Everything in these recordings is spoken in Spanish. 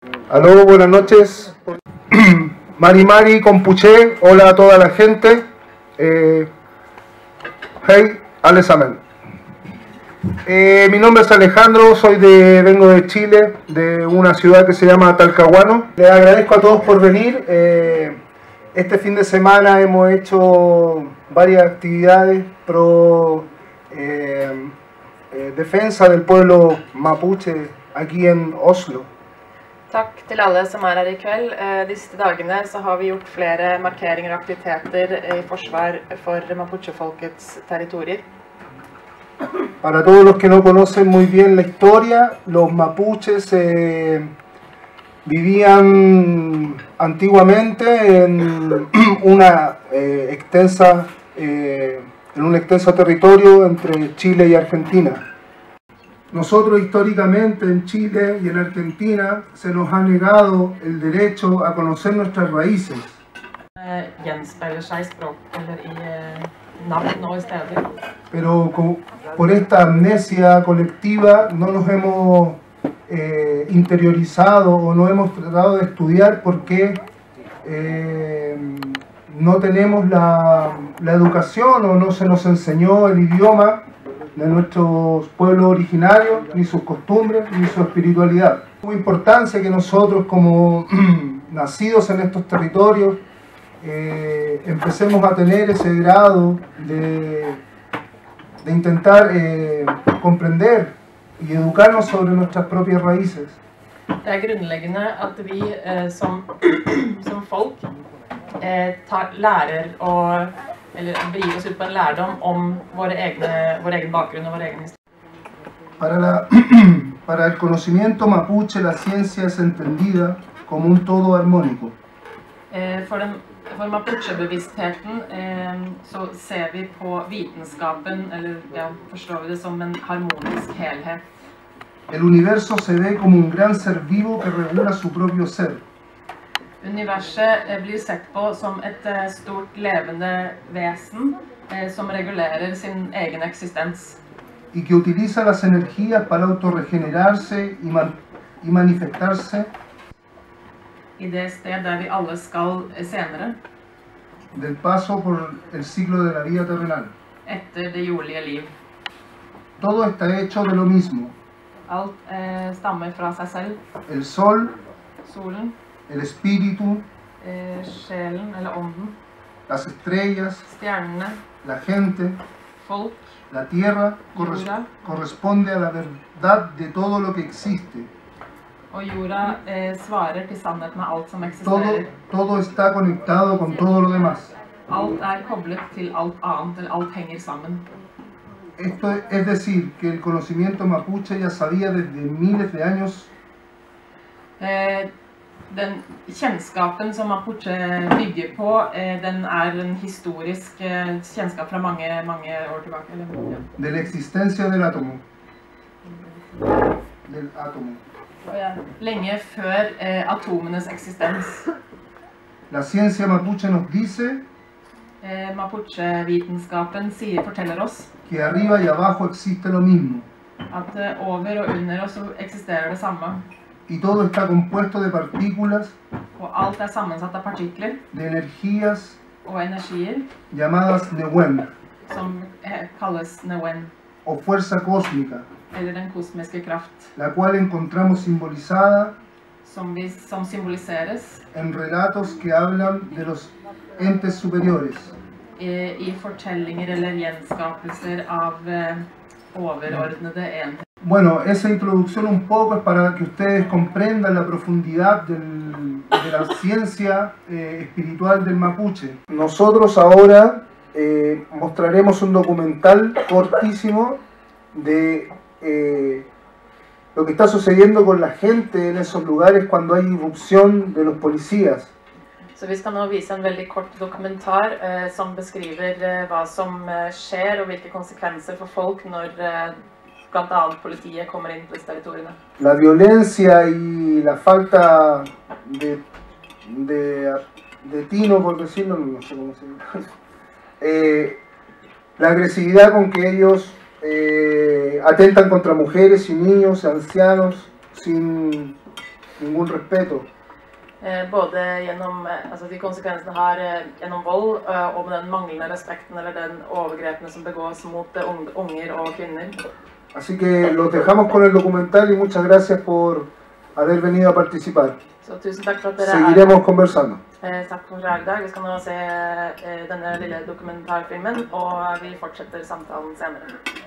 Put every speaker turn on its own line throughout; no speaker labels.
Aló, buenas noches. Mari Mari Compuché, hola a toda la gente. Hey, allesamen. Mi nombre es Alejandro, vengo de Chile, de una ciudad que se llama Talcahuano. Les agradezco a todos por venir. Este fin de semana hemos hecho varias actividades pro defensa del pueblo mapuche aquí en Oslo.
Takk til alle som her i kveld. De siste dagene så har vi gjort flere markeringer og aktiviteter i forsvar for mapuche-folkets territorier.
Para todos los que no conocen muy bien la historia, los mapuches vivían antiguamente en un extenso territorio entre Chile y Argentina. Nosotros históricamente en Chile y en Argentina se nos ha negado el derecho a conocer nuestras raíces. Pero por esta amnesia colectiva no nos hemos interiorizado o no hemos tratado de estudiar por qué no tenemos la educación o no se nos enseñó el idioma de nuestros pueblos originarios, ni sus costumbres, ni su espiritualidad. Es muy importante que nosotros, como nacidos en estos territorios, empecemos a tener ese grado de intentar comprender y educarnos sobre nuestras propias raíces.
Det grunnleggende at vi som folk lærer eller begir oss ut på en lærdom om vår egen bakgrunn og vår egen historie.
Para el conocimiento mapuche, la ciencia es entendida como un todo armónico.
For mapuche-bevisstheten så ser vi på vitenskapen, eller forstår vi det som en harmonisk helhet.
El universo se ve como un gran ser vivo que regula su propio ser.
Universet blir sett på som et stort levende vesen som regulerer sin egen eksistens.
Y que utiliza las energías para autorregenerarse y manifestarse.
I det sted der vi alle skal senere.
Del paso por el ciclo de la vida terrenal.
Etter det jordlige liv.
Todo está hecho de lo mismo.
Alt stammer fra seg selv.
El sol.
Solen.
El espíritu,
sjelen eller ånden,
las estrellas,
stjernene,
la gente,
folk,
la tierra corresponde a la verdad de todo lo que existe.
Og jorda svarer til sannheten av alt som eksisterer.
Todo está conectado con todo lo demás.
Alt koblet til alt annet, eller alt henger sammen.
Esto es decir, que el conocimiento mapuche ya sabía desde miles de años.
Den kjennskapen som mapuche bygger på, den en historisk kjennskap fra mange år tilbake.
De la existencia del átomo.
Lenge før atomenes eksistens.
La ciencia mapuche nos dice
Mapuche-vitenskapen forteller oss
que arriba y abajo existe lo mismo.
At over og under oss eksisterer det samme.
Y todo está compuesto de partículas,
og alt sammensatt av partikler,
de energías,
og energier,
llamadas newen,
som kalles newen,
o fuerza cósmica,
eller den kosmiske kraft,
la cual encontramos simbolizada,
som symboliseres,
en relatos que hablan de los entes superiores,
i fortellinger eller gjenskapelser av overordnede enheter.
Bueno, esa introducción un poco es para que ustedes comprendan la profundidad de la ciencia espiritual del mapuche. Nosotros ahora mostraremos un documental cortísimo de lo que está sucediendo con la gente en esos lugares cuando hay irrupción de los policías.
Så vi skal nå vise en veldig kort dokumentar som beskriver hva som skjer og hvilke konsekvenser for folk når blant annet politiet kommer inn på disse territoriene.
La violencia y la falta de tino, por decirlo, no sé cómo se llama. La agresividad con que ellos atentan contra mujeres y niños, ancianos, sin ningún respeto.
Både gjennom altså de konsekvensene har gjennom vold og med den manglende respekten eller den overgrepene som begås mot unger og kvinner.
Así que los dejamos con el documental y muchas gracias por haber venido a participar.
Så tusen takk for at dere
Seguiremos conversando.
Takk for i dag. Vi skal nå se denne lille dokumentarfilmen, og vi fortsetter samtalen senere.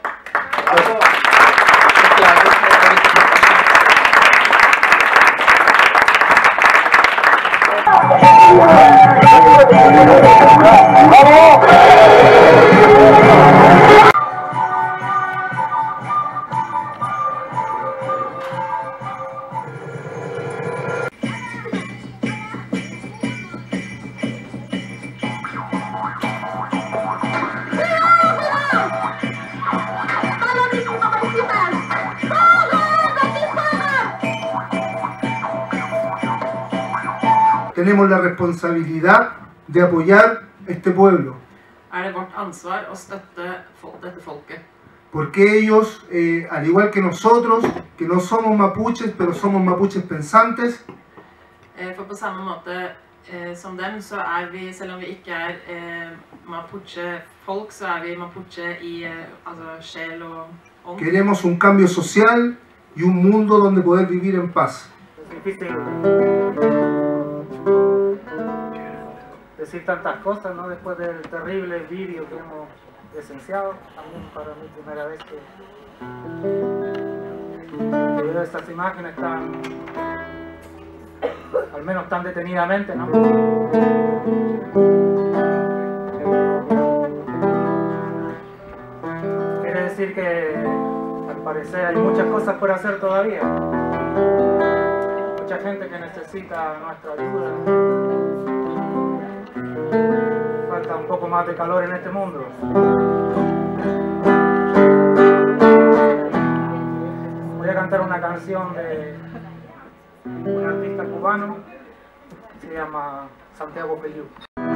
Tenemos la responsabilidad de apoyar este pueblo.
Det vårt ansvar å støtte dette folket.
Porque ellos, al igual que nosotros, que no somos mapuches, pero somos mapuches pensantes,
For på samme måte som dem, så vi, selv om vi ikke mapuche-folk, så vi mapuche i altså sjel og ånd.
queremos un cambio social y un mundo donde poder vivir en paz.
Decir tantas cosas, ¿no? Después del terrible vídeo que hemos presenciado, también para mí primera vez que veo estas imágenes tan, al menos tan detenidamente, ¿no? Quiere decir que al parecer hay muchas cosas por hacer todavía, mucha gente que necesita nuestra ayuda. Falta un poco más de calor en este mundo. Voy a cantar una canción de un artista cubano, se llama Santiago Feliu.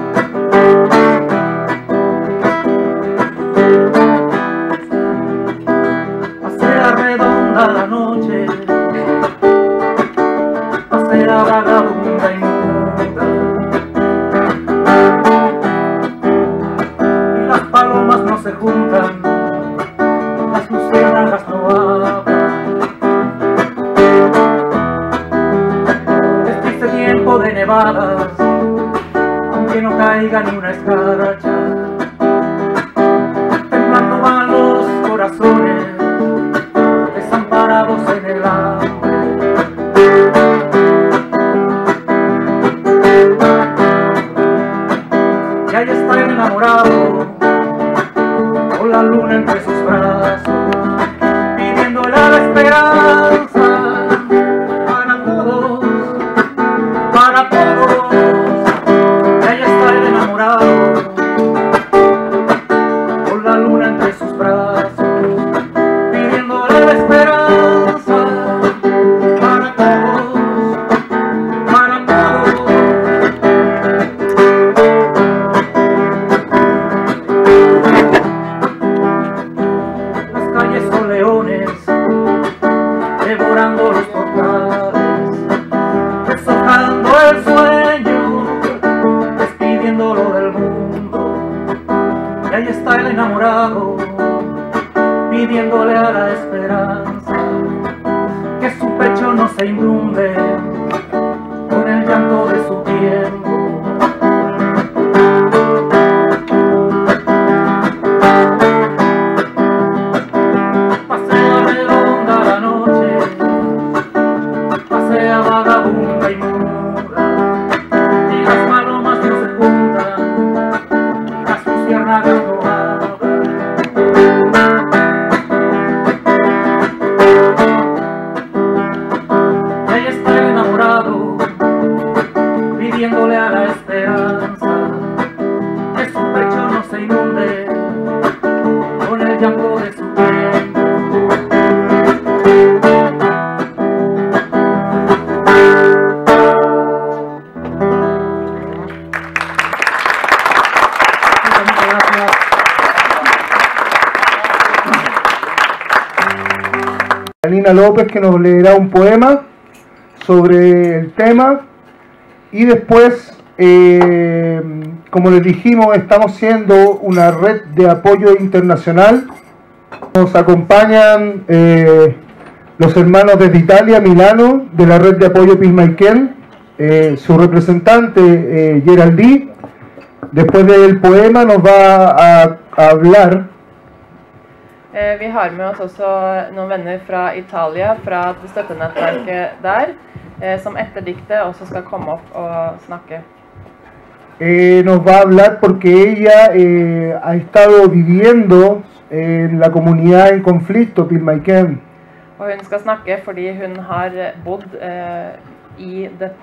Pasea redonda la noche, pasea vagabunda y muda, y las palomas no se juntan, las luciérnagas no hablan. Es triste tiempo de nevadas, aunque no caiga ni una escarcha. Temblando van los corazones, desamparados en el hambre. Y ahí está el enamorado, con la luna entre sus brazos, pidiéndole la esperanza para todos, para todos. Y ahí está el enamorado, con la luna entre sus brazos, pidiéndole la esperanza para todos, para todos. Las calles son leones, devorando los portales, deshojando el sueño, despidiéndolo del mundo. Y ahí está el enamorado, pidiéndole a la esperanza que su pecho no se inunde con el llanto de su tiempo. Pasea redonda la noche, pasea vagabunda y muda, y las palomas no se juntan, y las luciérnagas no hablan. Y ahí está el enamorado, pidiéndole a la esperanza que su pecho no se inunde con el llanto de su tiempo. Muchas gracias.
Janina López, que nos leerá un poema sobre el tema y después, como les dijimos, estamos siendo una red de apoyo internacional. Nos acompañan los hermanos desde Italia, Milano, de la red de apoyo Pilmaiquén, su representante Geraldí. Después del poema nos va a hablar.
Vi har med oss også noen venner fra Italia, fra støttenettverket der, som etter diktet også skal komme opp og snakke.
Nos va a hablar porque ella ha estado viviendo en la comunidad en conflicto, Pilmaiquén.
Og hun skal snakke fordi hun har bodd i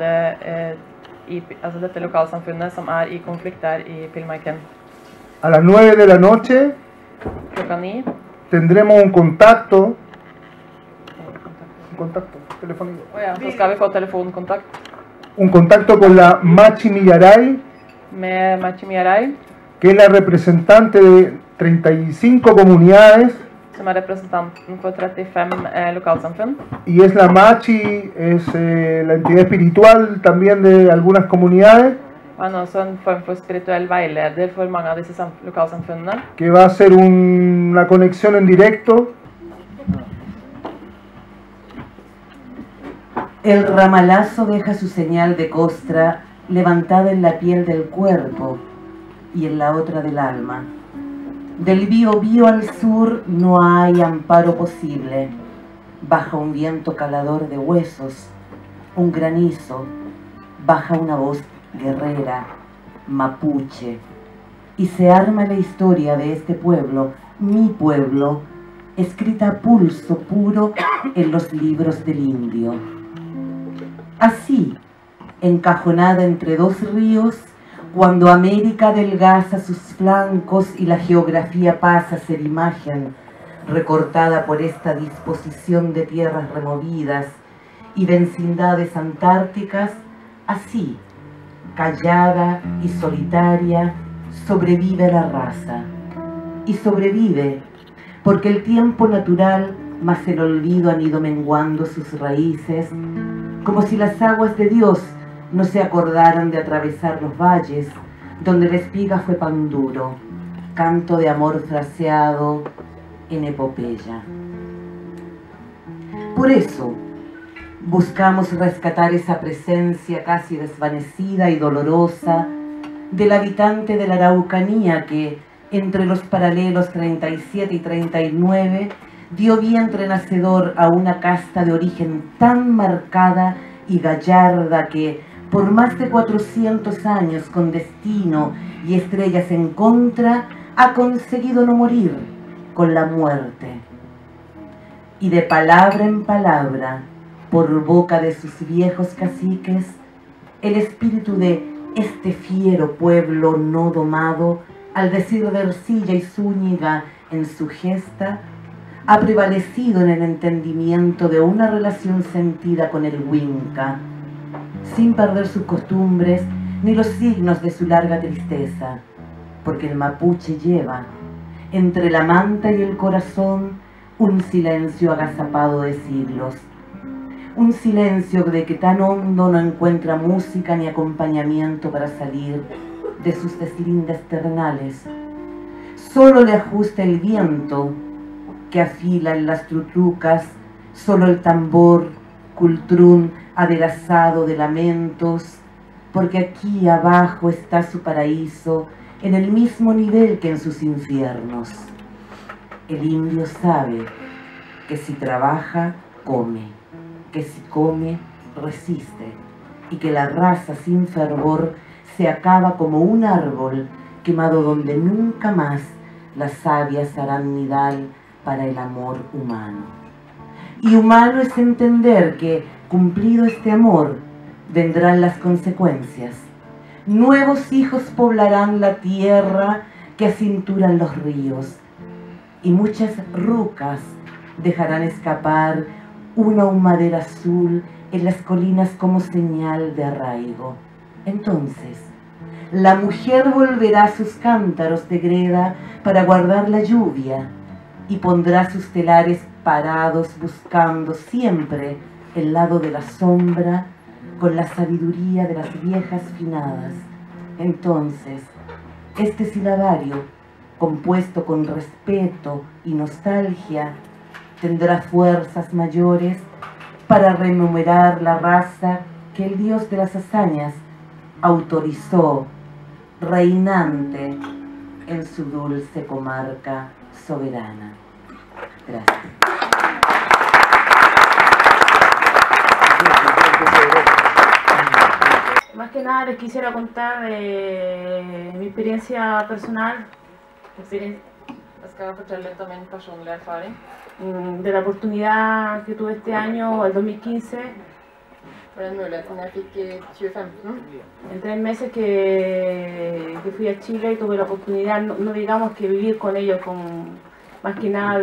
dette lokalsamfunnet som er i konflikt der i Pilmaiquén.
A las 9 de la noche
Klokka 9
tendremos un contacto telefónico.
Så skal vi få telefonkontakt
Un contacto con la Machi Millaray,
med Machi Millaray,
que es la representante de 35 comunidades.
som er representanten for 35 lokalsamfunn.
Y es la Machi, es la entidad espiritual también de algunas comunidades.
Han er også en form for spirituell veileder for mange av disse lokalsamfunnene.
Que va a hacer una conexión en directo.
El ramalazo deja su señal de costra levantada en la piel del cuerpo y en la otra del alma. Del Biobío al sur no hay amparo posible. Baja un viento calador de huesos, un granizo, baja una voz guerrera, mapuche, y se arma la historia de este pueblo, mi pueblo, escrita a pulso puro en los libros del indio. Así, encajonada entre dos ríos, cuando América adelgaza sus flancos y la geografía pasa a ser imagen, recortada por esta disposición de tierras removidas y vecindades antárticas, así, callada y solitaria, sobrevive la raza. Y sobrevive porque el tiempo natural más el olvido han ido menguando sus raíces, como si las aguas de Dios no se acordaran de atravesar los valles, donde la espiga fue pan duro, canto de amor fraseado en epopeya. Por eso, buscamos rescatar esa presencia casi desvanecida y dolorosa del habitante de la Araucanía que, entre los paralelos 37 y 39, dio vientre nacedor a una casta de origen tan marcada y gallarda que, por más de 400 años con destino y estrellas en contra, ha conseguido no morir con la muerte. Y de palabra en palabra, por boca de sus viejos caciques, el espíritu de este fiero pueblo no domado, al decir de Ercilla y Zúñiga en su gesta, ha prevalecido en el entendimiento de una relación sentida con el Huinca, sin perder sus costumbres ni los signos de su larga tristeza, porque el mapuche lleva, entre la manta y el corazón, un silencio agazapado de siglos. Un silencio de que tan hondo no encuentra música ni acompañamiento para salir de sus deslindes ternales. Solo le ajusta el viento que afila en las trutrucas, solo el tambor, cultrún aderezado de lamentos, porque aquí abajo está su paraíso, en el mismo nivel que en sus infiernos. El indio sabe que si trabaja, come, que si come, resiste, y que la raza sin fervor se acaba como un árbol quemado donde nunca más las sabias harán nidal para el amor humano. Y humano es entender que, cumplido este amor, vendrán las consecuencias. Nuevos hijos poblarán la tierra que acinturan los ríos, y muchas rucas dejarán escapar una humadera azul en las colinas como señal de arraigo. Entonces, la mujer volverá sus cántaros de greda para guardar la lluvia y pondrá sus telares parados buscando siempre el lado de la sombra, con la sabiduría de las viejas finadas. Entonces, este silabario, compuesto con respeto y nostalgia, tendrá fuerzas mayores para rememorar la raza que el dios de las hazañas autorizó reinante en su dulce comarca soberana. Gracias.
Más que nada les quisiera contar mi experiencia personal,
Jeg skal fortelle litt om min personlige erfaring.
de la oportunidad que tuve este año, el 2015,
For den muligheten jeg fikk i 2015.
en 3 meses que fui a Chile y tuve la oportunidad, no digamos que vivir con ellos, más que nada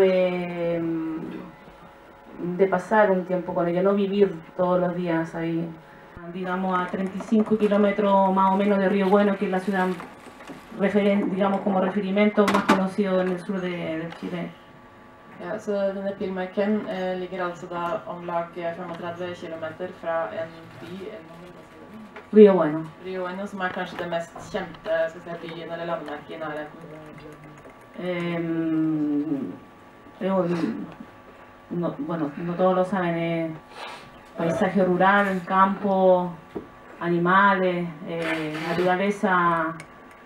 de pasar un tiempo con ellos, no vivir todos los días ahí. Digamos a 35 kilómetros más o menos de Río Bueno, que es la ciudad digamos como referimiento más conocido en el sur de Chile.
Ja, så denne Pilmarken ligger altså da om lag 35 km fra en by,
Río Bueno.
Rio Bueno, som kanskje det mest kjente byen eller landmerket i nærheten.
Bueno, no todos lo saben, paisaje rural, campo, animales, naturaleza,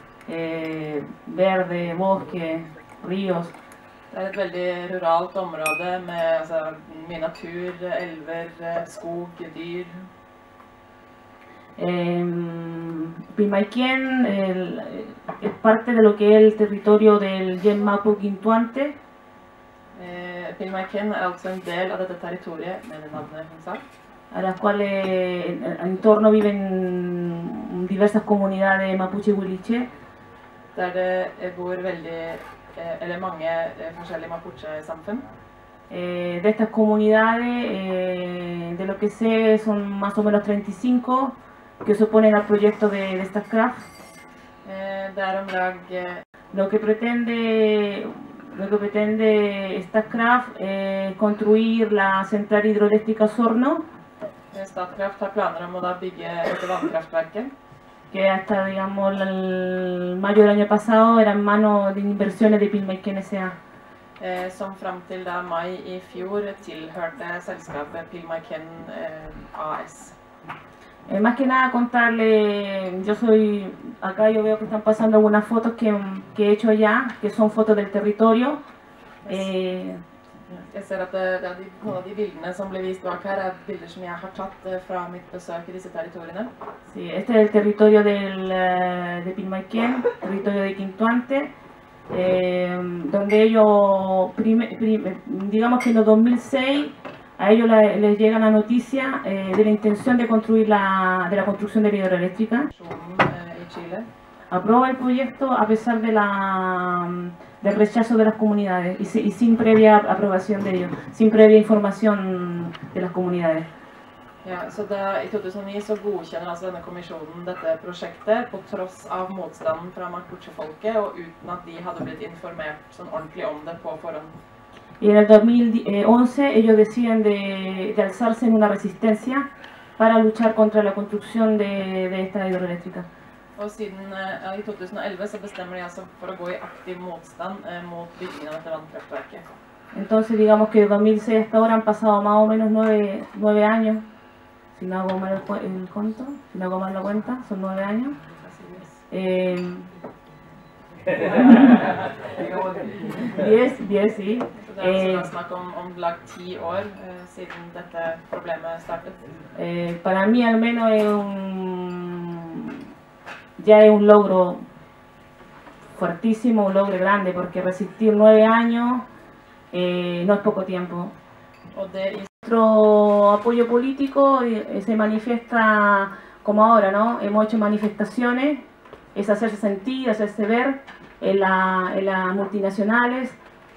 verde, bosque, ríos.
Det et veldig ruralt område med mye natur, elver, skog, dyr.
Pilmarken es parte de lo que es el territorio del Yemapu Quintuante.
Pilmarken altså en del av dette territoriet, med det navnet hun sa.
A las cuales en torno viven diversas comunidades mapuche huiliche.
Der det bor mange forskjellige mapuche-samfunn.
De estas comunidades, de lo que sé, son más o menos 35 que se oponen al proyecto de Statkraft.
Om lag
Lo que pretende Statkraft es construir la central hidroeléctrica Sorno,
Statkraft har planer om å da bygge dette vannkraftverket.
que hasta, digamos, el mayo del año pasado era en manos de inversiones de Pilmarken S.A.
Som fram til da mai i fjor tilhørte selskapet Pilmarken AS.
Más que nada contarle, acá yo veo que están pasando algunas fotos que he hecho ya, que son fotos del territorio.
Jeg ser at noen av de bildene som blir vist bak her, bilder som jeg har tatt fra mitt besøk i disse territoriene.
Sí, este es el territorio de Pilmarken, territorio de Quintuante, donde ellos, digamos que en el 2006, a ellos les llega la noticia de la intención de construir de la construcción de la hidroeléctrica.
I Chile.
Aprueba el proyecto a pesar del rechazo de las comunidades y sin previa aprobación de ellos, sin previa información de las comunidades.
Ja, så I 2009 så godkjenner altså denne kommisjonen dette prosjektet på tross av motstanden fra mapuche-folket og uten at de hadde blitt informert sånn ordentlig om det på forhånd.
Y en el 2011 ellos deciden de alzarse en una resistencia para luchar contra la construcción de esta hidroeléctrica.
Og siden I 2011 så bestemmer de altså for å gå I aktiv motstand mot byggingen av dette vannkraftverket.
Entonces digamos que de 2006 hasta ahora han pasado más o menos 9 años, si no hago mal el conto, si no hago mal la cuenta, son 9 años. 10, sí.
Så det altså snakk om lag 10 år siden dette problemet startet.
Para mí al menos ya es un logro fuertísimo, un logro grande, porque resistir 9 años no es poco tiempo. Nuestro apoyo político se manifiesta como ahora, ¿no? Hemos hecho manifestaciones, es hacerse sentir, hacerse ver en las multinacionales.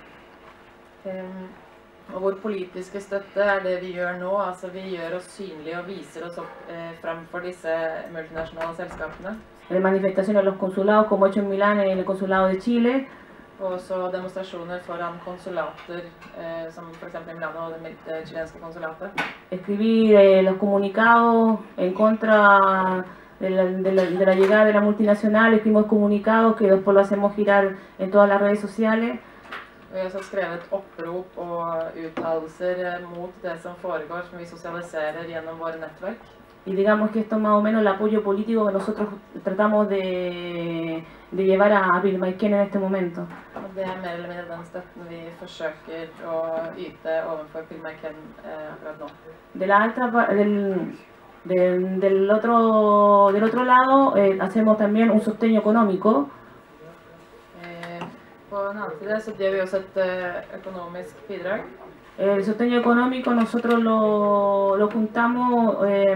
Og vår politiske støtte det vi gjør nå, altså vi gjør oss synlige og viser oss opp fremfor disse multinasjonale selskapene.
En manifestaciones en los consulados, como he hecho en Milán, en el consulado de Chile,
Og også demonstrasjoner foran konsulater, som for eksempel i Milano og det chilenske konsulatet.
Escribir los comunicados en contra de la llegada de la multinacional, escribimos comunicados que después lo hacemos girar en todas las redes sociales.
Vi har også skrevet opprop og uttalelser mot det som foregår, som vi sosialiserer gjennom våre nettverk.
Y digamos que esto es más o menos el apoyo político que nosotros tratamos de llevar a Pilmaiquén en este momento.
Og det mer eller mindre den støtten vi forsøker å yte overfor Pilmaiquén akkurat nå.
Del otro lado, hacemos también un sostén económico.
På den annen side så gjør vi også et økonomisk bidrag.
El sostén económico nosotros lo juntamos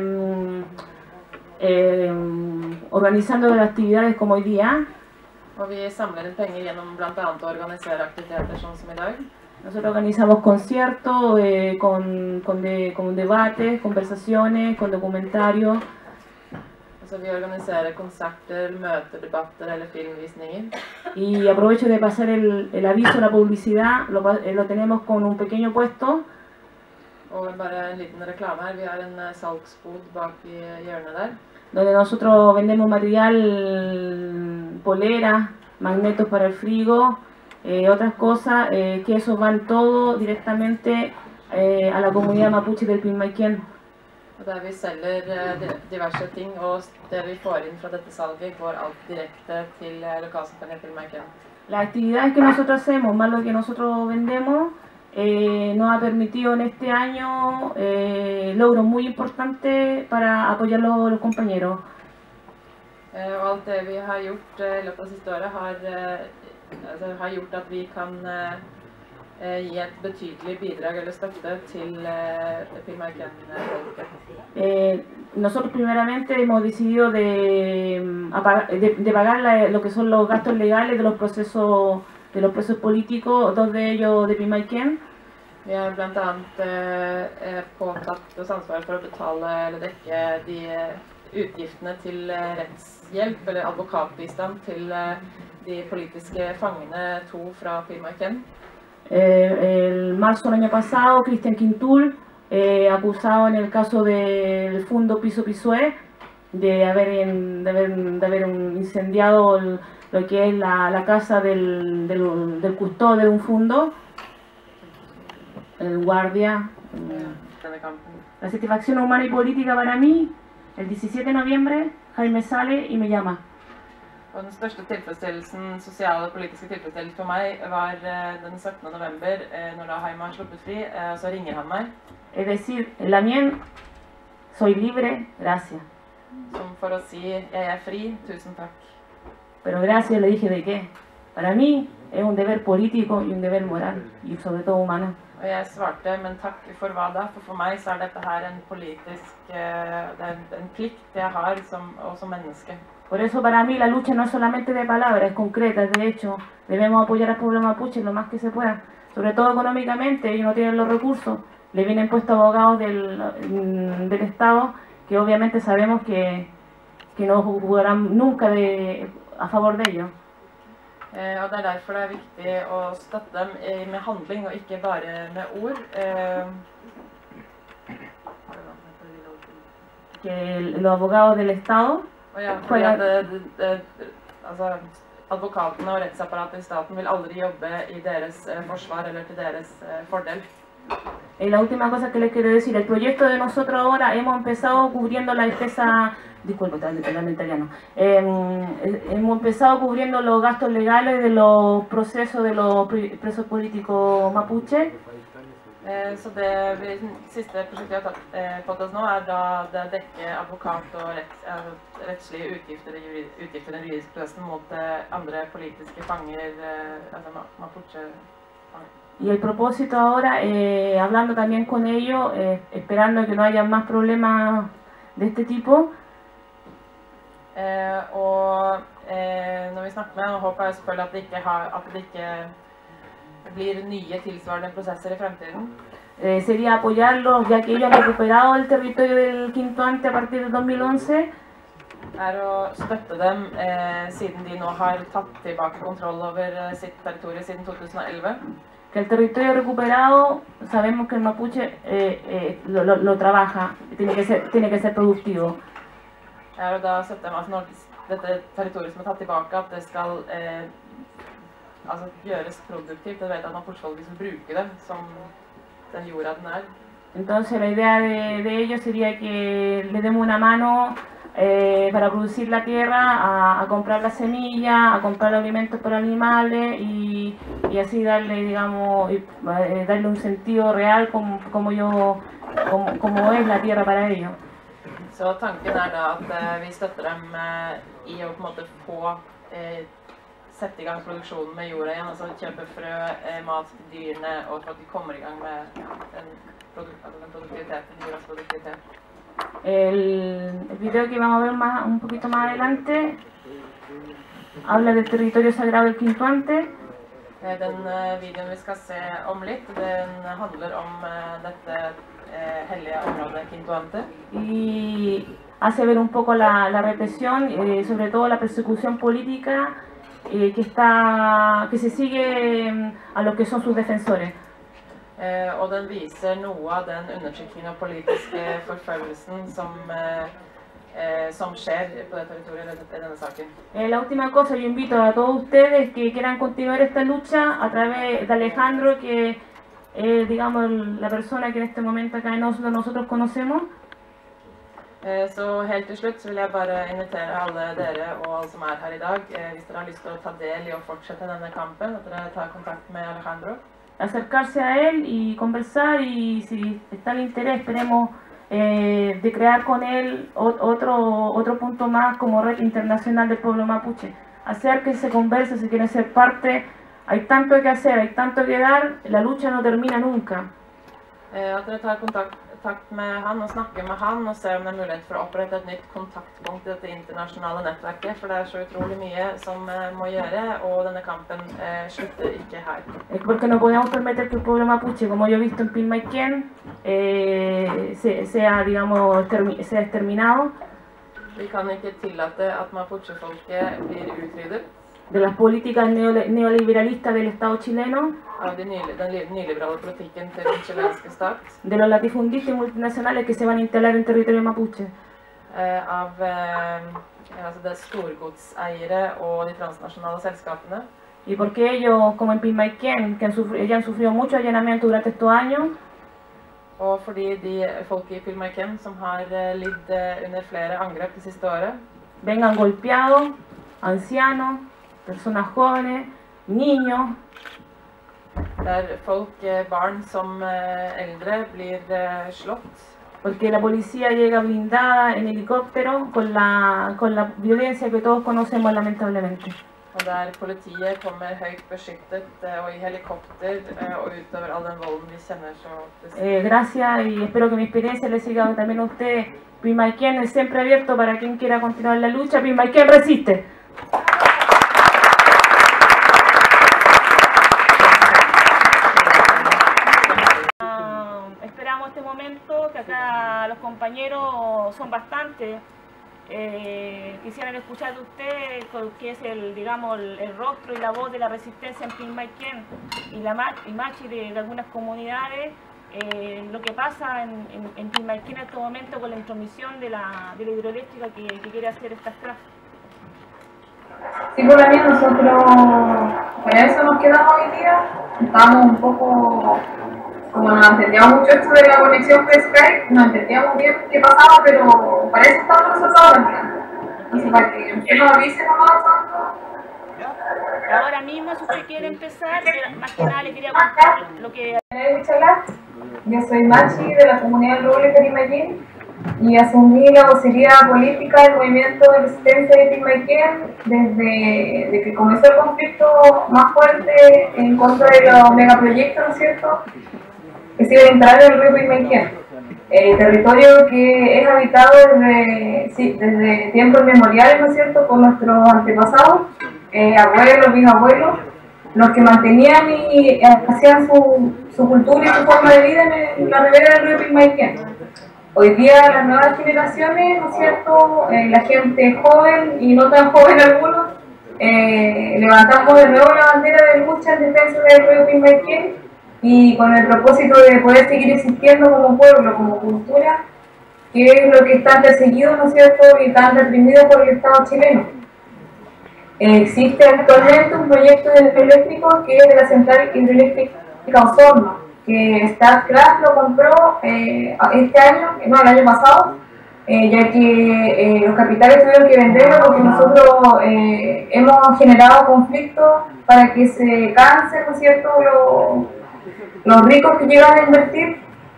organizando las actividades como hoy día.
Og vi samler inn penger gjennom blant annet å organisere aktiviteter sånn som i dag.
Nosotros organizamos conciertos con debates, conversaciones, con documentarios.
Altså vi organiserer konserter, møter, debatter eller filmvisninger.
Y aprovecho de pasar el aviso, la publicidad, lo tenemos con un pequeño puesto.
Og bare en liten reklame her, vi har en salgsbod bak i hjørnet der.
Donde nosotros vendemos material, poleras, magnetos para el frigo, otras cosas, que esos van todo directamente a la comunidad mapuche del Pilmaiquén.
Og der vi selger diverse ting, og det vi får inn fra dette salget går alt direkte til lokalsamfunnet i Pilmaiquén.
Las actividades que nosotros hacemos, más lo que nosotros vendemos, nos ha permitido en este año logros muy importantes para apoyar a los compañeros.
Og alt det vi har gjort i løpet av siste året har gjort at vi kan gi et betydelig bidrag eller støtte til Pilmaiquén-folket.
Nosotros primeramente hemos decidido de pagar lo que son los gastos legales de los presos políticos, dos de ellos de Pilmaiquén.
Vi har blant annet påtatt oss ansvaret for å betale eller dekke de utgiftene til rettshjelp eller advokatbistand til de politiske fangene, to fra Pilmaiquén.
El marzo del año pasado, Cristian Quintul, acusado en el caso del Fundo Piso Pisué de haber incendiado lo que es la casa del custodio de un fondo, el guardia. La satisfacción humana y política para mí, el 17 de noviembre, Jaime sale y me llama.
Og den største tilfredsstillelsen, sosiale og politiske tilfredsstillelsen for meg var den 17. november, når da Jaime har sluppet fri, så ringer han meg.
Es decir, Lamien, soy libre, gracias.
Som for å si, jeg er fri, tusen takk.
Pero gracias le dije de qué. Para mí es un deber político y un deber moral, y sobre todo humano.
Og jeg svarte, men takk for hva da? For meg så dette her en politisk, det en plikt jeg har som menneske.
Por eso para mí la lucha no es solamente de palabras, es concreta, es de hecho. Debemos apoyar al pueblo mapuche lo más que se pueda. Sobre todo económicamente, ellos no tienen los recursos. Le vienen puestos abogados del Estado, que obviamente sabemos que no jugarán nunca a favor de ellos.
Og det derfor det viktig å støtte dem med handling, og ikke bare med ord.
Que los abogados del Estado
advokatene og rettsapparatet i staten vil aldri jobbe i deres forsvar eller til deres fordel.
La última cosa que les quiero decir, el proyecto de nosotros ahora hemos empezado cubriendo la despesa, disculpe, en italiano, hemos empezado cubriendo los gastos legales de los procesos de los presos políticos mapuche.
Så det siste prosjektet vi har fått oss nå da det dekker advokat og rettslige utgifter i den juridiske prosessen mot andre politiske fanger, altså mapuche-fanger.
Y el propósito ahora, hablando también con ellos, esperando que no haya más problemas de este tipo.
Og når vi snakker med dem, håper jeg selvfølgelig at det ikke blir nye tilsvarende prosesser i fremtiden.
Sería apoyarlos, ya que ellos han recuperado el territorio del Quintuante a partir del 2011.
er å støtte dem siden de nå har tatt tilbake kontroll over sitt territorium siden 2011.
Que el territorio recuperado, sabemos que el mapuche lo trabaja, tiene que ser productivo.
Er å da støtte dem, altså når dette territoriet som er tatt tilbake, at det skal altså gjøres produktivt. Jeg vet at mapuchefolk liksom bruker det som den jorda den er.
Entonces la idea de ellos sería que le demos una mano para producir la tierra, a comprar la semilla, a comprar alimentos para animales y así darle, digamos, darle un sentido real como es la tierra para ellos.
Så tanken er da at vi støtter dem i å på en måte få sette i gang produksjonen med jorda igjen, altså kjøpe frø, mat til dyrene, og for at de kommer i gang med den produktiviteten, jordas produktivitet.
El video que vamos a ver un poquito más adelante habla del territorio sagrado del Quintuante.
Den videoen vi skal se om litt, den handler om dette hellige området Quintuante.
Y hace ver un poco la represión, sobre todo la persecución política que se sigue a los que son sus defensores.
Og den viser noe av den undertrykkingen og politiske forfølgelsen som skjer på det territoriet i denne saken.
La última cosa, yo invito a todos ustedes que quieran continuar esta lucha a través de Alejandro, que es, digamos, la persona que en este momento acá en Oslo nosotros conocemos.
Så helt til slutt så vil jeg bare invitere alle dere og alle som er her i dag, hvis dere har lyst til å ta del i å fortsette denne kampen, at dere tar kontakt med Alejandro.
Acercarse a él y conversar, y si está el interés, esperemos de crear con él otro punto más como red internacional del pueblo mapuche. Hacer que se converse, si quieren ser parte, hay tanto que hacer, hay tanto que dar, la lucha no termina nunca.
At dere tar kontakt med han og snakker med han og ser om det er mulighet for å opprette et nytt kontaktpunkt i dette internasjonale nettverket, for det er så utrolig mye som må gjøre, og denne kampen slutter ikke her.
Porque no podemos permitir que el pueblo mapuche, como yo he visto en Pilmaiquén, sea, digamos, sea exterminado.
Vi kan ikke tillate at mapuchefolket blir utryddet.
De las políticas neoliberalistas del Estado chileno,
Den nyliberale politikken til den chilenske stat,
de los latifundistas multinacionales que se van a instalar en territorio mapuche,
av det storgodseiere og de transnasjonale selskapene.
Y porque ellos, como en Pilmaiquén, que ya han sufrido mucho allanamiento durante estos años,
Og fordi de folk i Pilmaiquén som har lidd under flere angrep det siste året,
vengan golpeados, ancianos, personas jóvenes, niños.
der folk, barn som eldre, blir slått.
Porque la policía llega blindada en helicóptero con la violencia que todos conocemos lamentablemente.
Og der politiet kommer høyt beskyttet og i helikopter og utover all den volden vi kjenner så...
Gracias, y espero que mi experiencia les siga también a ustedes. Pilmaiquén es siempre abierto para quien quiera continuar la lucha. Pilmaiquén resiste. Esperamos este momento, que acá los compañeros son bastantes. Quisieran escuchar de usted, que es digamos, el rostro y la voz de la resistencia en Pilmaiquén y Machi de algunas comunidades, lo que pasa en Pilmaiquén en este momento con la intromisión de la hidroeléctrica que quiere hacer esta CRAF.
Sí, por la mía nosotros con eso nos quedamos hoy día. Estábamos un poco, como nos entendíamos mucho esto de la conexión por Skype, no entendíamos bien qué pasaba, pero para eso estamos nosotros ahora. Entonces, para que usted nos avise nomás cuando...
Ahora mismo, si usted quiere empezar, más que nada le quería contar lo que...
Yo soy Machi de la comunidad del Roble de Pilmaiquén y asumí la vocería política del movimiento de resistencia de Pilmaiquén desde que comenzó el conflicto más fuerte en contra de los megaproyectos, ¿no es cierto?, que se iba a instalar en el río Pilmaiquén, territorio que es habitado desde tiempos inmemoriales, ¿no es cierto?, por nuestros antepasados, abuelos, bisabuelos, los que mantenían y hacían su cultura y su forma de vida en la ribera del río Pilmaiquén. Hoy día las nuevas generaciones, ¿no es cierto?, la gente joven y no tan joven algunos, levantamos de nuevo la bandera de lucha en defensa del río Pilmaiquén y con el propósito de poder seguir existiendo como pueblo, como cultura, que es lo que está perseguido, ¿no es cierto?, y tan reprimido por el Estado chileno. Existe actualmente un proyecto hidroeléctrico que es de la central hidroeléctrica Osorno, que Statkraft lo compró este año, no, el año pasado, ya que los capitales tuvieron que venderlo porque nosotros hemos generado conflictos para que se cansen, ¿no es cierto?, los ricos que llegan a invertir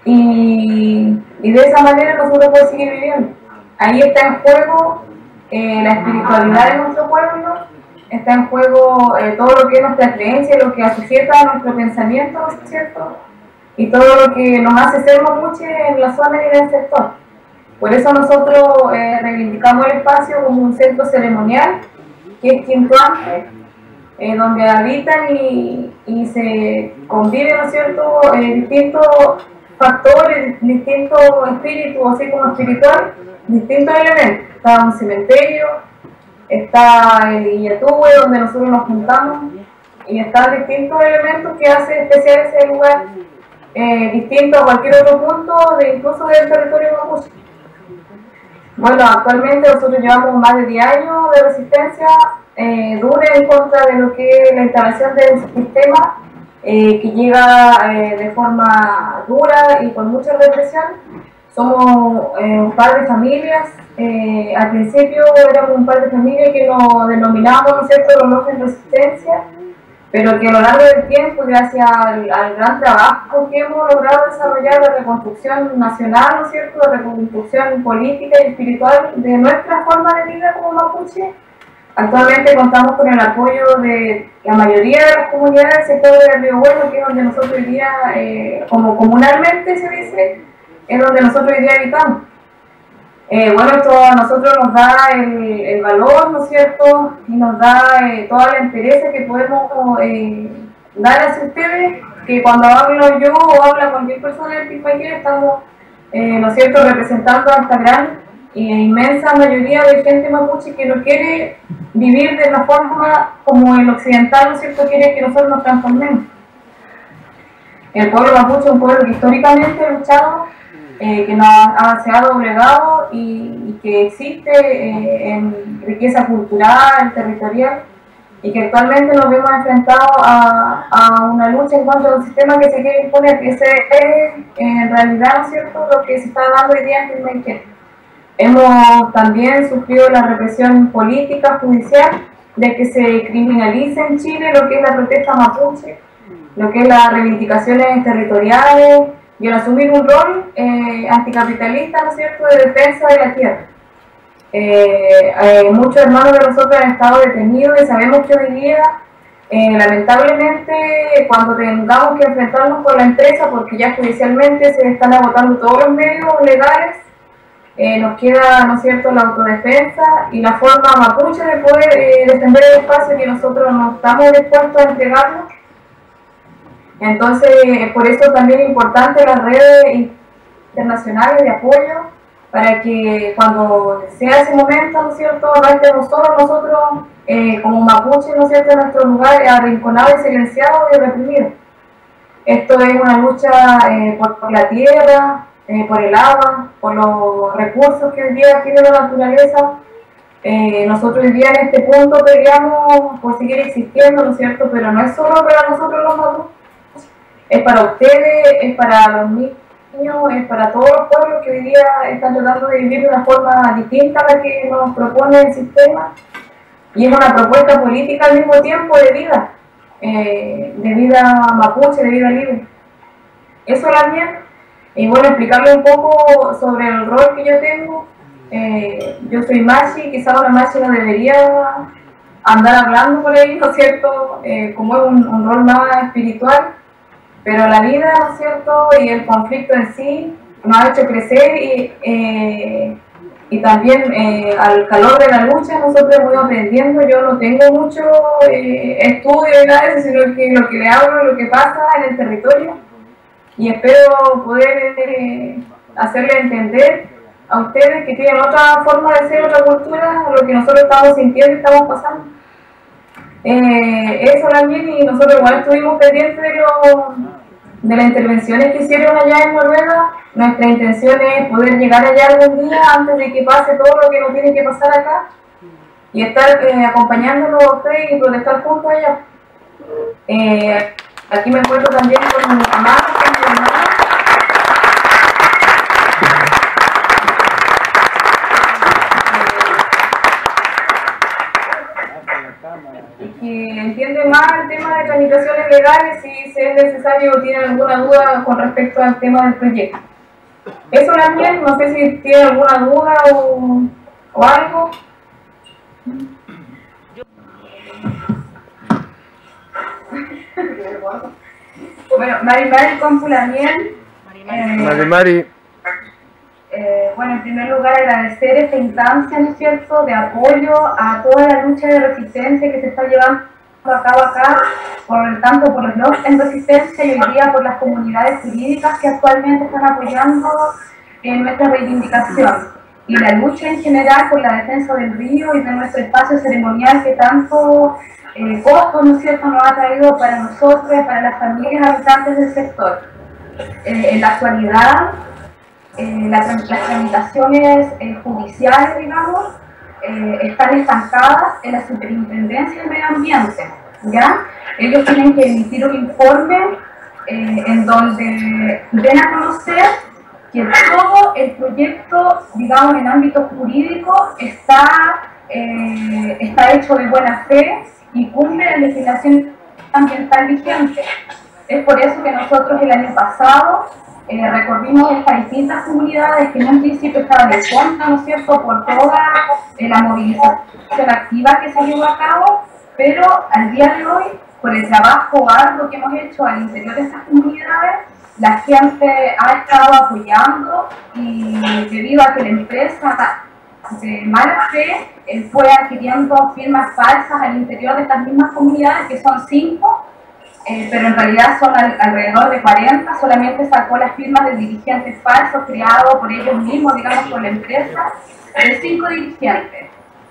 y de esa manera nosotros podemos seguir viviendo. Ahí está en juego la espiritualidad de nuestro pueblo, está en juego todo lo que es nuestra creencia, lo que asujeta a nuestro pensamiento, ¿no es cierto?, y todo lo que nos hace ser mapuche en la zona y en el sector. Por eso nosotros reivindicamos el espacio como un centro ceremonial, que es Quintuante, donde habitan y se conviven, ¿no es cierto?, distintos factores, distintos espíritus, así como espiritual, distintos elementos. Está un cementerio, está el Illatúe, donde nosotros nos juntamos, y están distintos elementos que hacen especial ese lugar, distinto a cualquier otro punto, incluso del territorio mapuche. Bueno, actualmente nosotros llevamos más de 10 años de resistencia dura en contra de lo que es la instalación del sistema que llega de forma dura y con mucha represión. Somos un par de familias, al principio éramos un par de familias que nos denominábamos, ¿no es cierto?, los López Resistencia, pero que a lo largo del tiempo, gracias al gran trabajo que hemos logrado desarrollar de reconstrucción nacional, ¿no es cierto?, de reconstrucción política y espiritual de nuestra forma de vida como mapuche, actualmente contamos con el apoyo de la mayoría de las comunidades del sector de Río Bueno, que es donde nosotros hoy día, como comunalmente se dice, es donde nosotros hoy día habitamos. Bueno, esto a nosotros nos da el valor, ¿no es cierto?, y nos da toda la interés que podemos dar hacia ustedes, que cuando hablo yo o habla cualquier persona del Pilmaiquén estamos, ¿no es cierto?, representando a esta gran e inmensa mayoría de gente mapuche que no quiere vivir de la forma como el occidental, ¿no es cierto?, quiere que nosotros nos transformemos. El pueblo mapuche es un pueblo que históricamente ha luchado, que se ha doblegado y que existe en riqueza cultural, territorial, y que actualmente nos vemos enfrentados a una lucha en contra de un sistema que se quiere imponer, que ese es en realidad, ¿no es cierto?, lo que se está dando hoy día en Pilmaiquén. Hemos también sufrido la represión política, judicial, de que se criminalice en Chile lo que es la protesta mapuche, lo que es las reivindicaciones territoriales, y el asumir un rol anticapitalista, ¿no es cierto?, de defensa de la tierra. Muchos hermanos de nosotros han estado detenidos y sabemos que hoy día, lamentablemente, cuando tengamos que enfrentarnos con la empresa, porque ya judicialmente se están agotando todos los medios legales, nos queda, ¿no es cierto?, la autodefensa y la forma mapuche de poder defender el espacio que nosotros no estamos dispuestos a entregarnos. Entonces, por eso también es importante las redes internacionales de apoyo, para que cuando sea ese momento, ¿no es cierto?, no estemos solos nosotros como mapuche, ¿no es cierto?, en nuestro lugar arrinconados y silenciados y reprimidos. Esto es una lucha por la tierra, por el agua, por los recursos que hoy día tiene la naturaleza. Nosotros hoy día en este punto peleamos por seguir existiendo, ¿no es cierto?, pero no es solo para nosotros los mapuches, es para ustedes, es para los niños, es para todos los pueblos que hoy día están tratando de vivir de una forma distinta a la que nos propone el sistema, y es una propuesta política al mismo tiempo de vida mapuche, de vida libre. Eso también, y bueno, explicarle un poco sobre el rol que yo tengo. Yo soy machi, quizás una machi no debería andar hablando por ahí, ¿no es cierto?, como es un rol más espiritual, pero la vida, ¿no es cierto?, y el conflicto en sí nos ha hecho crecer y también al calor de la lucha nosotros hemos ido aprendiendo. Yo no tengo mucho estudio ni nada de eso, sino que lo que le hablo, lo que pasa en el territorio, y espero poder hacerle entender a ustedes que tienen otra forma de ser, otra cultura, a lo que nosotros estamos sintiendo y estamos pasando. Eso también, y nosotros igual estuvimos pendientes de las intervenciones que hicieron allá en Noruega. Nuestra intención es poder llegar allá algún día antes de que pase todo lo que nos tiene que pasar acá y estar acompañándonos a ustedes y protestar juntos allá. Aquí me encuentro también con mi mamá, con mi hermana. Que entiende más el tema de tramitaciones legales, si es necesario o tiene alguna duda con respecto al tema del proyecto. Eso también, no sé si tiene alguna duda o algo. Bueno, Mari Compulamiel.
Mari.
Bueno, en primer lugar agradecer esta instancia, ¿no es cierto?, de apoyo a toda la lucha de resistencia que se está llevando a cabo acá, tanto por los blogs en resistencia y hoy día por las comunidades jurídicas que actualmente están apoyando en nuestra reivindicación. Y la lucha en general por la defensa del río y de nuestro espacio ceremonial que tanto costo, ¿no es cierto?, nos ha traído para nosotros y para las familias habitantes del sector. En la actualidad, las tramitaciones judiciales, digamos, están estancadas en la Superintendencia del Medio Ambiente, ¿ya? Ellos tienen que emitir un informe en donde den a conocer que todo el proyecto, digamos, en ámbito jurídico está hecho de buena fe y cumple la legislación ambiental vigente. Es por eso que nosotros el año pasado recorrimos estas distintas comunidades que en un principio estaban en contra, ¿no es cierto?, por toda la movilización activa que se llevó a cabo, pero al día de hoy, por el trabajo arduo que hemos hecho al interior de estas comunidades, la gente ha estado apoyando y debido a que la empresa de mala fe fue adquiriendo firmas falsas al interior de estas mismas comunidades, que son 5, pero en realidad son alrededor de 40, solamente sacó las firmas de dirigentes falsos creados por ellos mismos, digamos, por la empresa, de 5 dirigentes.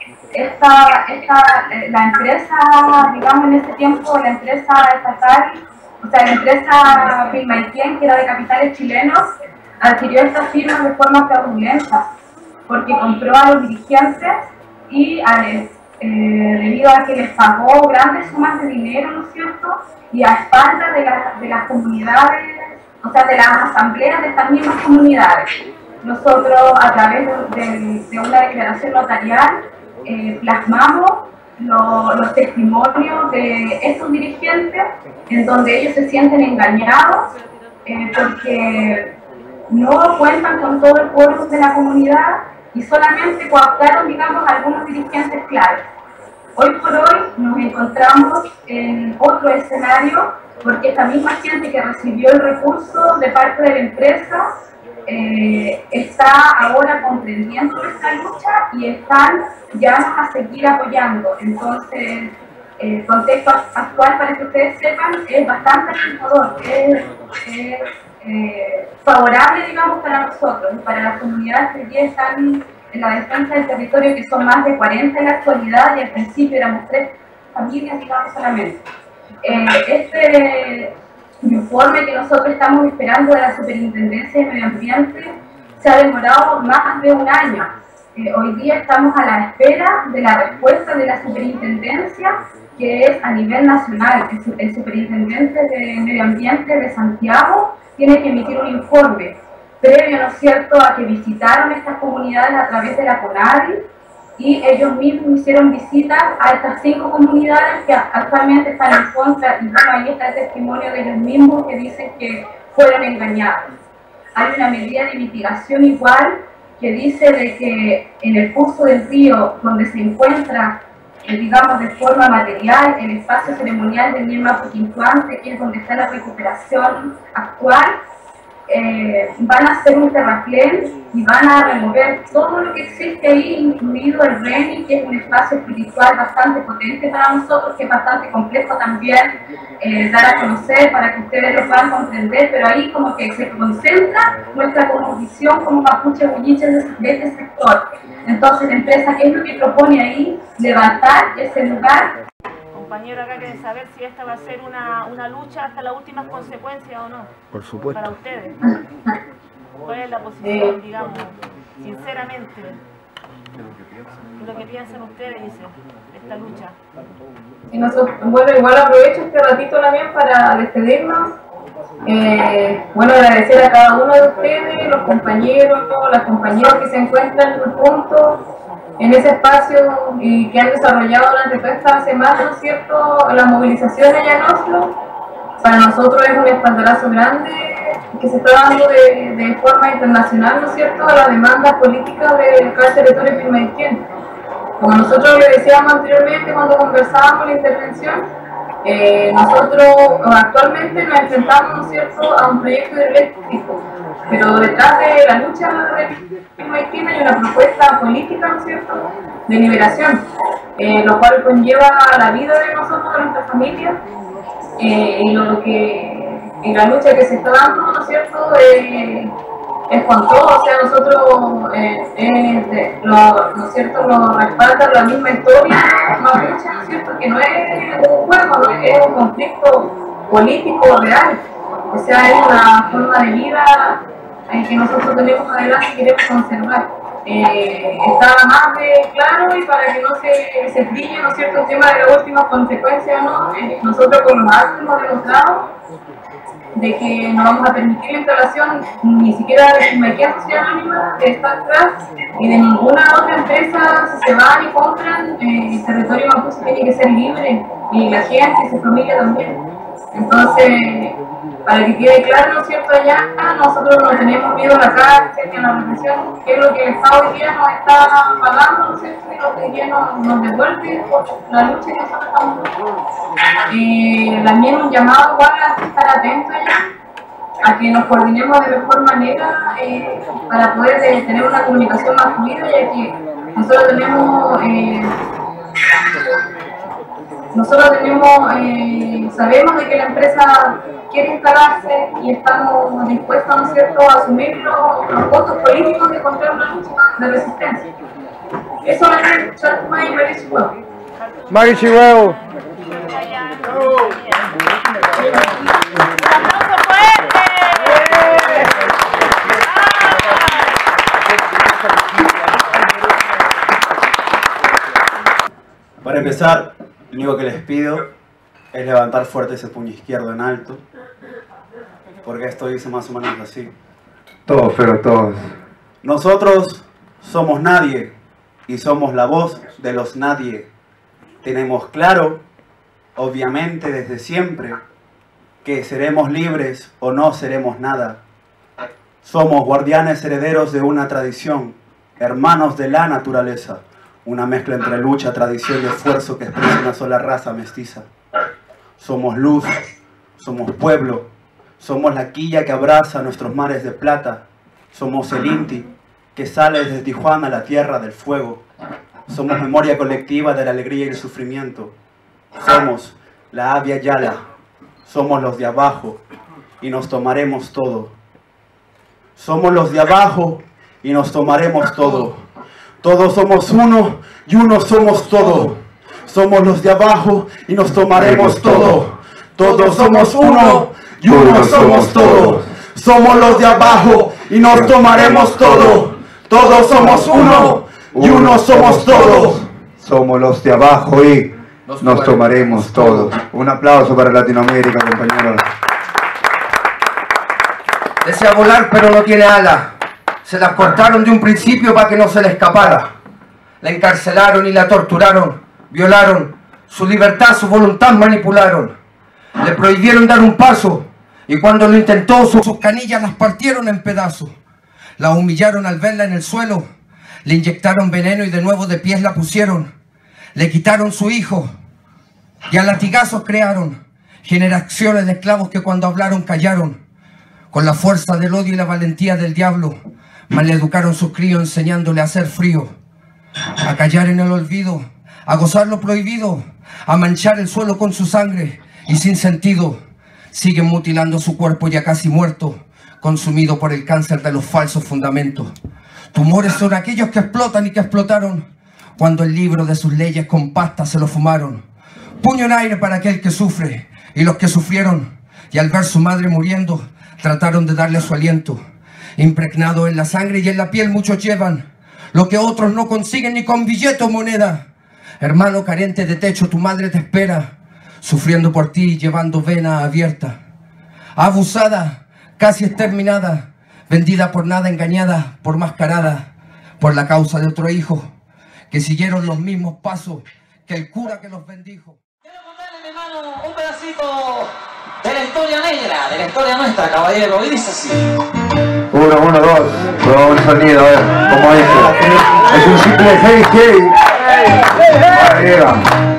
La empresa, digamos, en ese tiempo, la empresa estatal, o sea, la empresa Pilmaiquén, que era de capitales chilenos, adquirió estas firmas de forma fraudulenta, porque compró a los dirigentes y debido a que les pagó grandes sumas de dinero, ¿no es cierto?, y a espaldas de las comunidades, o sea, de las asambleas de estas mismas comunidades. Nosotros, a través de una declaración notarial, plasmamos los testimonios de estos dirigentes, en donde ellos se sienten engañados porque no cuentan con todo el pueblo de la comunidad y solamente cooptaron, digamos, algunos dirigentes claves. Hoy por hoy nos encontramos en otro escenario porque esta misma gente que recibió el recurso de parte de la empresa está ahora comprendiendo nuestra lucha y están ya a seguir apoyando. Entonces, el contexto actual, para que ustedes sepan, es bastante alentador, es favorable, digamos, para nosotros y para las comunidades que hoy están en la defensa del territorio, que son más de 40 en la actualidad, y al principio éramos 3 familias, digamos, solamente. Este informe que nosotros estamos esperando de la Superintendencia de Medio Ambiente se ha demorado más de un año. Hoy día estamos a la espera de la respuesta de la Superintendencia, que es a nivel nacional. El Superintendente de Medio Ambiente de Santiago tiene que emitir un informe previo, ¿no es cierto?, a que visitaron estas comunidades a través de la CONADI, y ellos mismos hicieron visitas a estas 5 comunidades que actualmente están en contra, y bueno, ahí está el testimonio de ellos mismos que dicen que fueron engañados. Hay una medida de mitigación igual que dice de que en el curso del río donde se encuentra, digamos, de forma material, el espacio ceremonial del Ñema Puquintuante, que es donde está la recuperación actual, van a hacer un terraplén y van a remover todo lo que existe ahí, incluido el RENI, que es un espacio espiritual bastante potente para nosotros, que es bastante complejo también dar a conocer para que ustedes lo puedan comprender, pero ahí como que se concentra nuestra cosmovisión como mapuche huilliche de este sector. Entonces la empresa, ¿qué es lo que propone ahí? Levantar ese lugar.
Compañero, acá quieren saber si esta va a ser una lucha hasta las últimas consecuencias o no.
Por supuesto.
Para ustedes. ¿Cuál es la posición, digamos, sinceramente? ¿Qué es lo que piensan ustedes, dice, de esta lucha?
Y nosotros, bueno, igual aprovecho este ratito también para despedirnos. Bueno, agradecer a cada uno de ustedes, los compañeros, las compañeras que se encuentran juntos en ese espacio y que han desarrollado durante toda esta semana, ¿no es cierto?, la movilización allá en Oslo. Para nosotros es un espaldarazo grande que se está dando de forma internacional, ¿no es cierto?, a la demanda política del territorio Pilmaiquén. Como nosotros le decíamos anteriormente cuando conversábamos la intervención, nosotros actualmente nos enfrentamos, ¿no es cierto?, a un proyecto hidroeléctrico, pero detrás de la lucha de Pilmaiquén hay una propuesta política, ¿no es cierto?, de liberación, lo cual conlleva la vida de nosotros, de nuestra familia, y la lucha que se está dando, ¿no es cierto?, es con todo. O sea, nosotros, ¿no es cierto?, nos respalda la misma historia mapuche, ¿no es cierto?, que no es un juego, ¿no?, es un conflicto político real. O sea, es una forma de vida que nosotros tenemos adelante y queremos conservar. Está más de claro, y para que no se brille, ¿no es cierto?, el tema de la última consecuencia, ¿no?, nosotros con los actos hemos demostrado de que no vamos a permitir la instalación ni siquiera de Pilmaiquén Sociedad Anónima, que está atrás, y de ninguna otra empresa. Si se van y compran, el territorio mapuche tiene que ser libre, y la gente y su familia también. Entonces, para que quede claro, ¿no es cierto?, allá nosotros no tenemos miedo a la cárcel ni a la represión, que es lo que el Estado hoy día nos está pagando, ¿no es cierto?, y lo que hoy día nos devuelve por la lucha que nosotros estamos dando. También un llamado igual a estar atentos allá, a que nos coordinemos de mejor manera para poder tener una comunicación más fluida, ya que nosotros sabemos de que la empresa quiere instalarse y estamos dispuestos, ¿no es cierto?, a asumir los costos políticos de encontrar una lucha de resistencia. Eso es Chaltumay y Marichihuahua.
Marichihuahua.
Para empezar, lo único que les pido es levantar fuerte ese puño izquierdo en alto, porque esto dice más o menos así.
Todos, pero todos.
Nosotros somos nadie y somos la voz de los nadie. Tenemos claro, obviamente desde siempre, que seremos libres o no seremos nada. Somos guardianes herederos de una tradición, hermanos de la naturaleza, una mezcla entre lucha, tradición y esfuerzo que expresa una sola raza mestiza. Somos luz, somos pueblo, somos la quilla que abraza nuestros mares de plata, somos el Inti que sale desde Tijuana a la tierra del fuego, somos memoria colectiva de la alegría y el sufrimiento, somos la Avia Yala, somos los de abajo y nos tomaremos todo. Somos los de abajo y nos tomaremos todo. Todos somos uno y uno somos todo. Somos los de abajo y nos tomaremos todo. Todos somos uno y uno somos todo. Somos los de abajo y nos tomaremos todo. Todos somos uno y uno somos todo.
Somos los de abajo y nos tomaremos todo. Un aplauso para Latinoamérica, compañeros.
Desea volar pero no tiene alas. Se las cortaron de un principio para que no se le escapara. La encarcelaron y la torturaron, violaron su libertad, su voluntad manipularon. Le prohibieron dar un paso y cuando lo intentó sus canillas las partieron en pedazos. La humillaron al verla en el suelo, le inyectaron veneno y de nuevo de pies la pusieron. Le quitaron su hijo y a latigazos crearon generaciones de esclavos que cuando hablaron callaron. con la fuerza del odio y la valentía del diablo, maleducaron sus críos enseñándole a hacer frío, a callar en el olvido, a gozar lo prohibido, a manchar el suelo con su sangre y sin sentido. Siguen mutilando su cuerpo ya casi muerto, consumido por el cáncer de los falsos fundamentos. Tumores son aquellos que explotan y que explotaron cuando el libro de sus leyes con pasta se lo fumaron. Puño en aire para aquel que sufre y los que sufrieron, y al ver su madre muriendo trataron de darle su aliento. Impregnado en la sangre y en la piel muchos llevan lo que otros no consiguen ni con billete o moneda. Hermano carente de techo, tu madre te espera, sufriendo por ti, llevando vena abierta. Abusada, casi exterminada, vendida por nada, engañada, por mascarada, por la causa de otro hijo, que siguieron los mismos pasos que el cura que los bendijo.
Quiero contarle, mi hermano, un pedacito de la historia negra, de la historia nuestra, caballero, y dice así.
1, 1, 2, con un sonido, a ver, como este. Es un simple hey, hey. Arriba.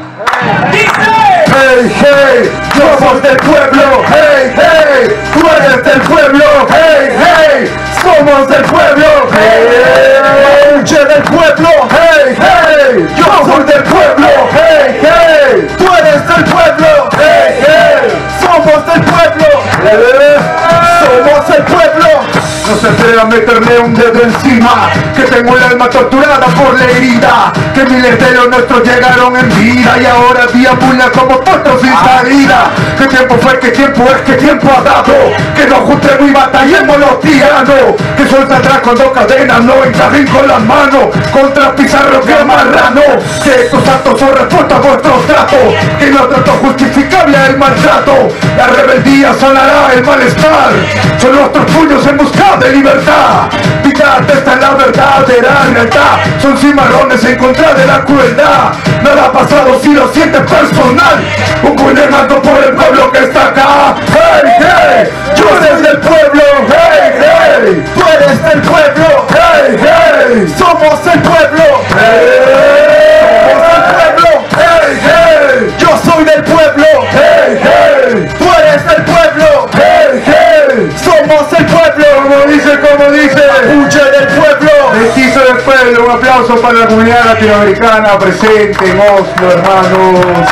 Hey, hey, somos del pueblo, hey, hey, tú eres del pueblo, hey, hey, somos del pueblo, hey, yo del pueblo, hey, hey, yo soy del pueblo, hey, hey, tú eres del pueblo, hey, hey, somos del pueblo, somos el pueblo. No se atreva a meterle un dedo encima, que tengo el alma torturada por la herida, que miles de los nuestros llegaron en vida y ahora deambulan como potros sin salida. ¿Qué tiempo fue? ¿Qué tiempo es? ¿Qué tiempo ha dado? Que nos juntemos y batallemos los tiranos, que suelta atrás con 2 cadenas, no encajen con las manos, contra Pizarro que marrano, que estos actos son respuesta a vuestros tratos, que no trato justificable el maltrato, la rebeldía sanará el malestar, son nuestros puños en busca de libertad. Picarte esta es la verdadera realidad. Son cimarrones en contra de la crueldad. Nada ha pasado si lo sientes personal. Un puño en alto por el pueblo que está acá. Hey, hey, yo soy del pueblo. Hey, hey, tú eres del pueblo. Hey, hey, somos el pueblo. Hey, somos el pueblo. Hey, hey, yo soy del pueblo. Hey, hey, tú eres del pueblo. Hey, hey, somos el pueblo. Como dice, Mapuche del pueblo, mestizo del pueblo. Un aplauso para la comunidad latinoamericana presente en Oslo, hermanos.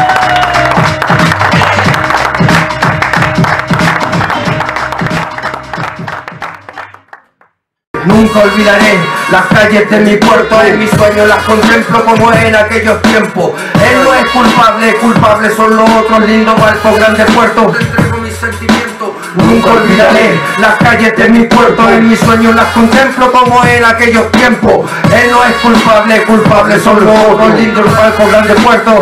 Nunca olvidaré las calles de mi puerto, en mis sueños las contemplo como en aquellos tiempos. Él no es culpable, culpables son los otros, lindo barco, grande puerto. Te entrego mis sentimientos. Nunca olvidaré las calles de mi puerto, en mis sueños las contemplo como en aquellos tiempos. Él no es culpable, culpables son los otros, lindo barco, grande puerto.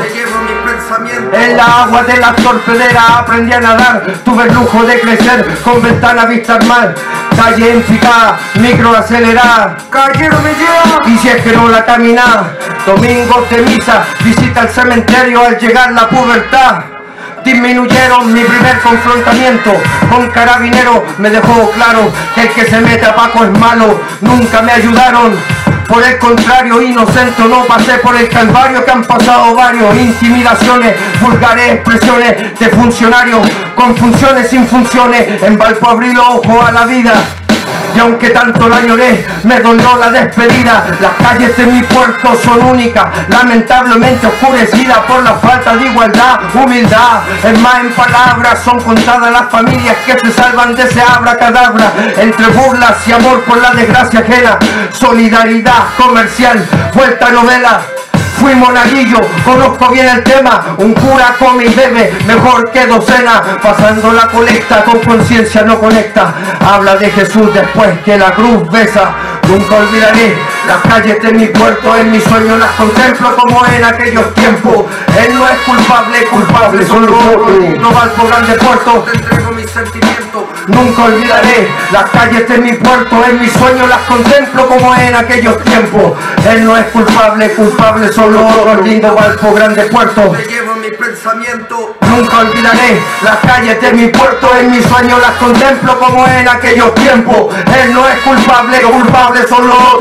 En la agua de la torpedera aprendí a nadar, tuve el lujo de crecer con ventana vista al mar. Calle en picada, micro acelerada, callero me lleva, y si es que no la camina. Domingos de misa, visita al cementerio al llegar la pubertad. Disminuyeron mi primer confrontamiento con carabineros, me dejó claro que el que se mete a Paco es malo. Nunca me ayudaron, por el contrario, inocente no pasé por el calvario que han pasado varios. Intimidaciones, vulgares expresiones de funcionarios con funciones sin funciones. En Valpo abrí los ojos a la vida y aunque tanto la lloré, me dolió la despedida. Las calles de mi puerto son únicas, lamentablemente oscurecidas por la falta de igualdad, humildad. Es más, en palabras son contadas las familias que se salvan de ese abracadabra. Entre burlas y amor por la desgracia ajena, solidaridad comercial, vuelta novela. Fui monaguillo, conozco bien el tema, un cura come y bebe mejor que docena, pasando la colecta con conciencia no conecta, habla de Jesús después que la cruz besa. Nunca olvidaré las calles de mi puerto, en mis sueños las contemplo como en aquellos tiempos. Él no es culpable, culpable son los otros, no va al grande puerto, te entrego mis sentimientos. Nunca olvidaré las calles de mi puerto, en mis sueños las contemplo como en aquellos tiempos. Él no es culpable, culpable son los otros, lindo Valpo, grande puerto. Te llevo mi pensamiento. Nunca olvidaré las calles de mi puerto, en mis sueños las contemplo como en aquellos tiempos. Él no es culpable, culpable son los otros, lindo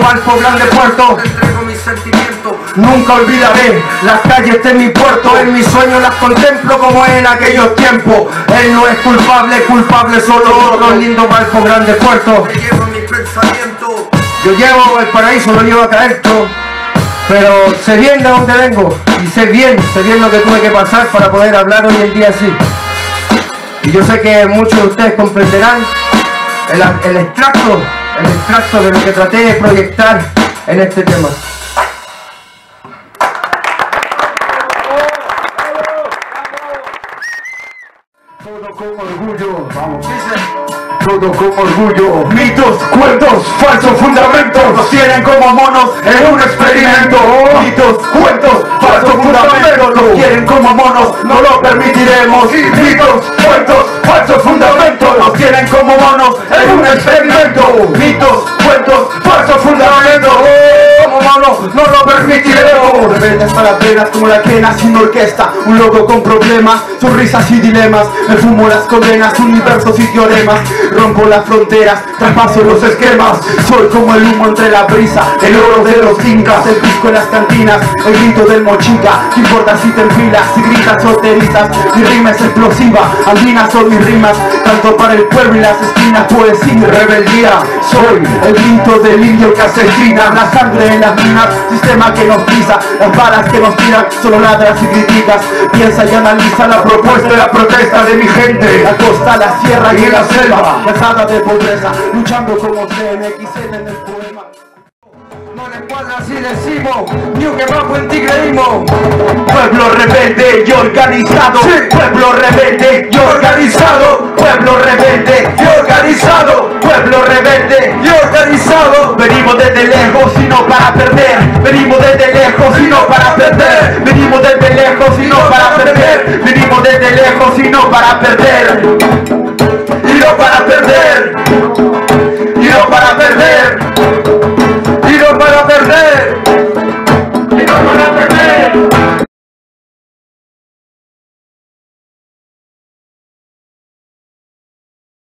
Valpo, grande puerto, te entrego mis sentimientos. Nunca olvidaré las calles de mi puerto. En mis sueños las contemplo como en aquellos tiempos. Él no es culpable, culpable solo otro. Lindo Valpo, grande puerto. Te llevo mis pensamientos. Yo llevo el paraíso, lo llevo acá adentro. Pero sé bien de dónde vengo. Y sé bien lo que tuve que pasar para poder hablar hoy en día así. Y yo sé que muchos de ustedes comprenderán el extracto de lo que traté de proyectar en este tema.
Todo con orgullo, vamos, todo con orgullo. Mitos, cuentos, falsos fundamentos nos tienen como monos en un experimento. Mitos, cuentos, falsos fundamentos nos quieren como monos, no lo permitiremos. Mitos, cuentos, falsos fundamentos nos tienen como monos en un experimento. Mitos, cuentos, falsos fundamentos como monos, no lo permitiremos.
Rebeldes para penas como la quena sin orquesta, un loco con problemas, sonrisas y dilemas. Me fumo las condenas, universos y teoremas. Rompo las fronteras, traspaso los esquemas. Soy como el humo entre la brisa, el oro de los incas, el pisco en las cantinas, el grito del mochica. ¿Qué importa si te enfilas, si gritas o te erizas? Mi rima es explosiva, andinas son mis rimas. Canto para el pueblo y las esquinas, poesía y rebeldía. Soy el grito del indio que asesina, la sangre en las minas, sistema que nos pisa, las balas que nos tiran, solo ladras y críticas. Piensa y analiza la propuesta y la protesta de mi gente. La costa, la sierra y en la selva, cansada de pobreza, luchando como CMXN en el poema.
No le cuadra si decimos, ni un que bajo en ti creímos.
Pueblo rebelde y organizado, sí. Pueblo rebelde y organizado, pueblo rebelde y organizado, pueblo rebelde y organizado. Venimos desde lejos y no para perder, venimos desde lejos y no para perder, venimos desde lejos y no para perder, venimos desde lejos y no para perder.